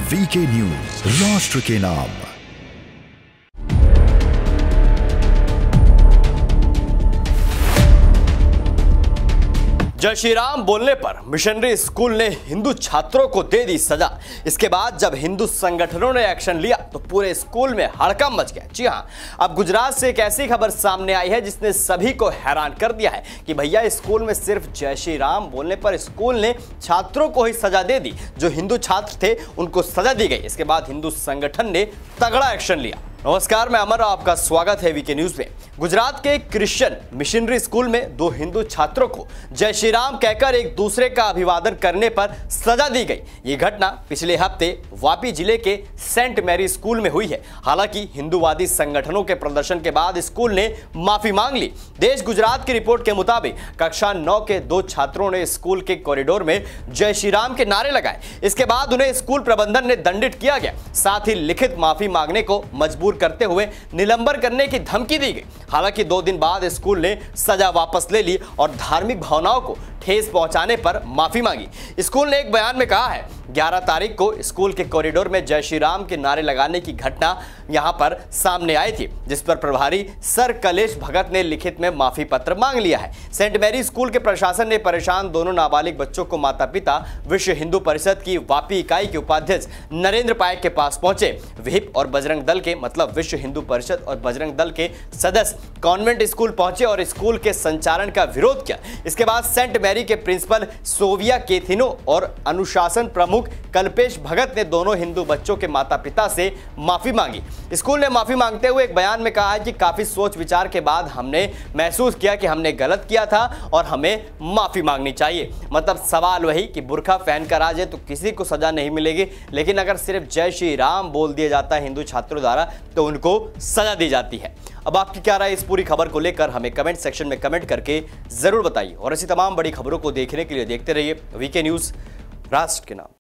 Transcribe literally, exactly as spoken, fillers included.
VK news, राष्ट्र के नाम। जय श्री राम बोलने पर मिशनरी स्कूल ने हिंदू छात्रों को दे दी सजा। इसके बाद जब हिंदू संगठनों ने एक्शन लिया तो पूरे स्कूल में हड़कंप मच गया। जी हां, अब गुजरात से एक ऐसी खबर सामने आई है जिसने सभी को हैरान कर दिया है कि भैया स्कूल में सिर्फ जय श्री राम बोलने पर स्कूल ने छात्रों को ही सजा दे दी। जो हिंदू छात्र थे उनको सजा दी गई। इसके बाद हिंदू संगठन ने तगड़ा एक्शन लिया। नमस्कार, मैं अमर, आपका स्वागत है वीके न्यूज में। गुजरात के क्रिश्चियन मिशनरी स्कूल में दो हिंदू छात्रों को जय श्री राम कहकर एक दूसरे का अभिवादन करने पर सजा दी गई। ये घटना पिछले हफ्ते वापी जिले के सेंट मैरी स्कूल में हुई है। हालांकि हिंदूवादी संगठनों के प्रदर्शन के बाद स्कूल ने माफी मांग ली। देश गुजरात की रिपोर्ट के मुताबिक कक्षा नौ के दो छात्रों ने स्कूल के कॉरिडोर में जय श्री राम के नारे लगाए। इसके बाद उन्हें स्कूल प्रबंधन ने दंडित किया गया, साथ ही लिखित माफी मांगने को मजबूर करते हुए निलंबन करने की धमकी दी गई। हालांकि दो दिन बाद स्कूल ने सजा वापस ले ली और धार्मिक भावनाओं को ठेस पहुंचाने पर माफी मांगी। स्कूल ने एक बयान में कहा है, ग्यारह तारीख को स्कूल के कॉरिडोर में जय श्री राम के नारे लगाने की घटना यहां पर सामने आई थी, जिस पर प्रभारी सर कलेश भगत ने लिखित में माफी पत्र मांग लिया है। सेंट मैरी स्कूल के प्रशासन ने परेशान दोनों नाबालिग बच्चों को माता पिता विश्व हिंदू परिषद की वापी इकाई के उपाध्यक्ष नरेंद्र पायक के पास पहुंचे। विहिप और बजरंग दल के मतलब विश्व हिंदू परिषद और बजरंग दल के सदस्य कॉन्वेंट स्कूल पहुंचे और स्कूल के संचालन का विरोध किया। इसके बाद सेंट मैरी के प्रिंसिपल सोविया केथिनो और अनुशासन प्रमुख कल्पेश भगत ने दोनों हिंदू बच्चों के माता पिता से माफी मांगी। स्कूल ने माफी मांगते हुए एक बयान में कहा है कि काफी सोच विचार के बाद हमने महसूस किया कि हमने गलत किया था और हमें माफी मांगनी चाहिए। मतलब सवाल वही कि बुर्खा पहन कर आ जाए तो किसी को सजा नहीं मिलेगी, लेकिन अगर सिर्फ जय श्री राम बोल दिया जाता है हिंदू छात्रों द्वारा तो उनको सजा दी जाती है। अब आपकी क्या राय इस पूरी खबर को लेकर हमें कमेंट सेक्शन में कमेंट करके जरूर बताइए और ऐसी तमाम बड़ी खबरों को देखने के लिए देखते रहिए वीके न्यूज, राष्ट्र के नाम।